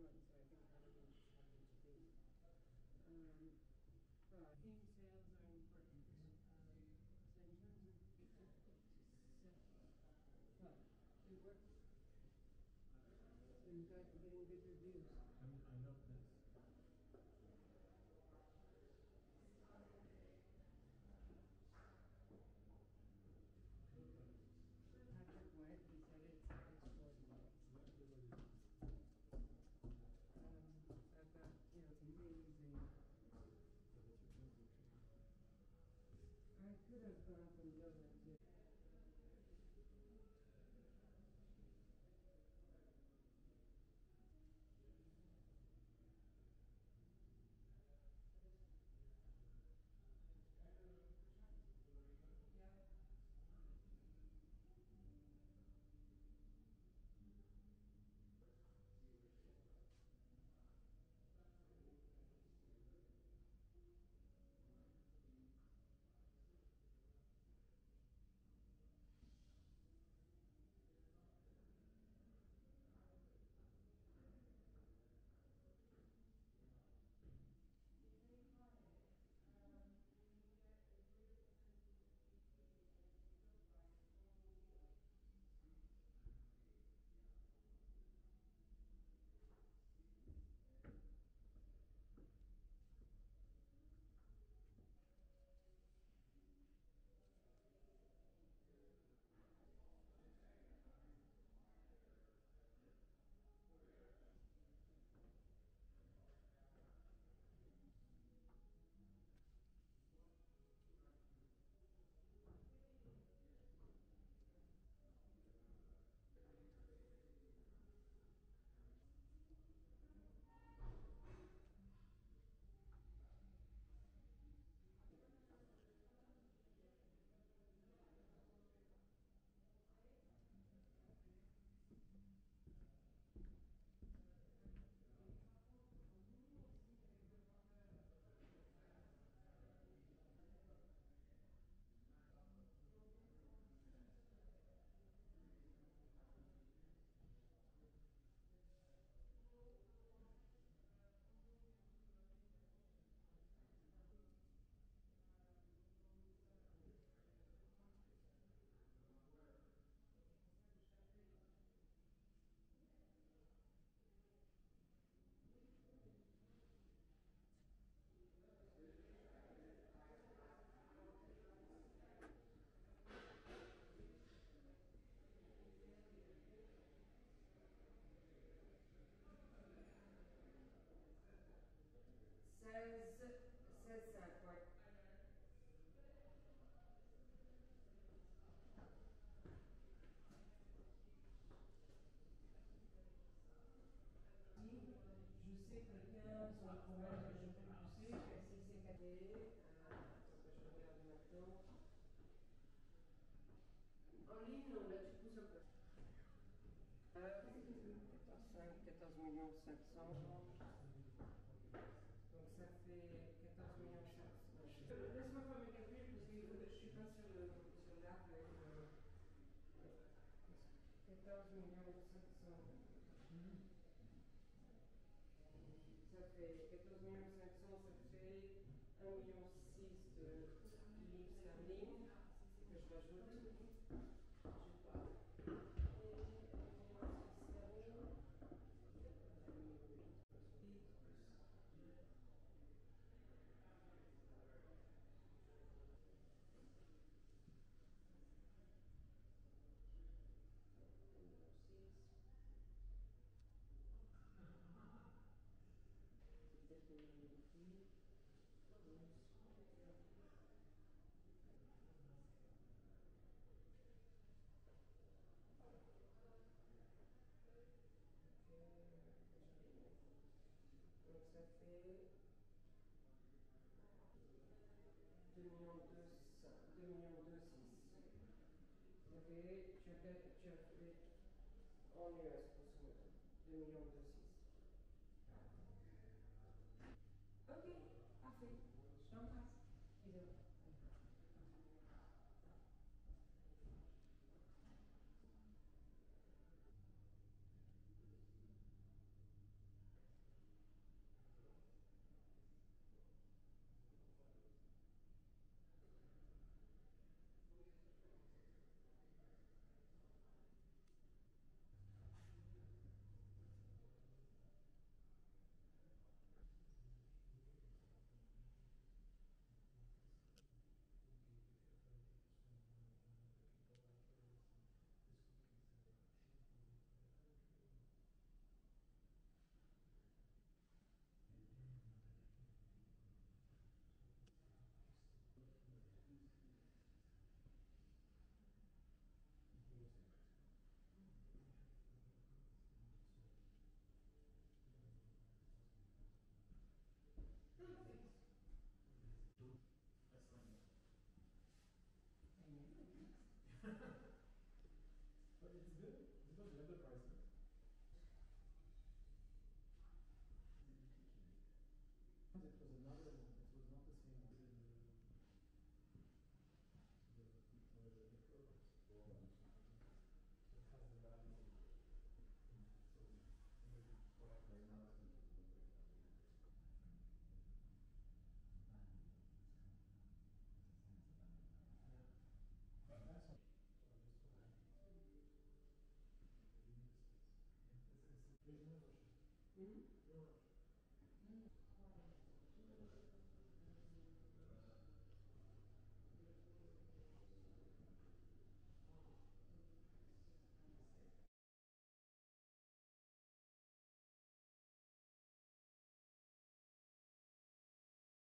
months, so I think everything just happened to be. But game sales are important. So in terms of it's difficult to sell, but it works. So you guys are getting good reviews. I love this. Patrick went, he said it's extraordinary. I've got, amazing. I could have gone from yoga to says that, but je sais que le 15, on pourrait, je peux pousser, si c'est cadet, je regarde maintenant. En ligne, non, là tu pousses un peu. 14 millions 500. Donc ça fait 14 millions 500. Laisse-moi faire mes calculs parce que je ne suis pas sur l'arbre. 14 millions 500. Ça fait 14 millions 500, ça fait 1 million 6 de livres sterling que je rajoute. Donc ça fait 2 millions 2 6. Tu as fait en US grosso modo 2 millions 2 6. Ok, parfait. Je t'embrasse. Bisous. Mm-hmm.